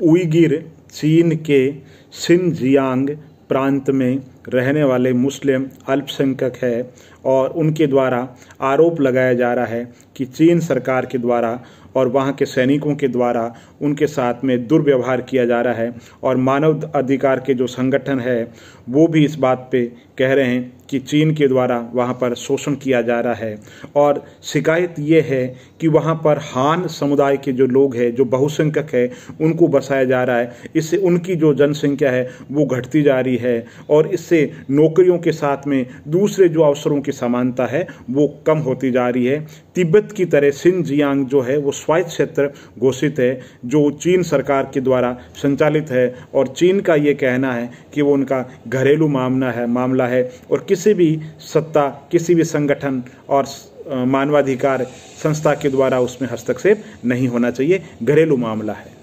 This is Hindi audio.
उइगिर चीन के शिनजियांग प्रांत में रहने वाले मुस्लिम अल्पसंख्यक है और उनके द्वारा आरोप लगाया जा रहा है कि चीन सरकार के द्वारा और वहाँ के सैनिकों के द्वारा उनके साथ में दुर्व्यवहार किया जा रहा है। और मानव अधिकार के जो संगठन है वो भी इस बात पे कह रहे हैं कि चीन के द्वारा वहाँ पर शोषण किया जा रहा है। और शिकायत ये है कि वहाँ पर हान समुदाय के जो लोग हैं, जो बहुसंख्यक है, उनको बसाया जा रहा है। इससे उनकी जो जनसंख्या है वो घटती जा रही है और इससे नौकरियों के साथ में दूसरे जो अवसरों की समानता है वो कम होती जा रही है। तिब्बत की तरह शिनजियांग जो है वो स्वायत्त क्षेत्र घोषित है जो चीन सरकार के द्वारा संचालित है और चीन का ये कहना है कि वो उनका घरेलू मामला है और किसी भी सत्ता, किसी भी संगठन और मानवाधिकार संस्था के द्वारा उसमें हस्तक्षेप नहीं होना चाहिए। घरेलू मामला है।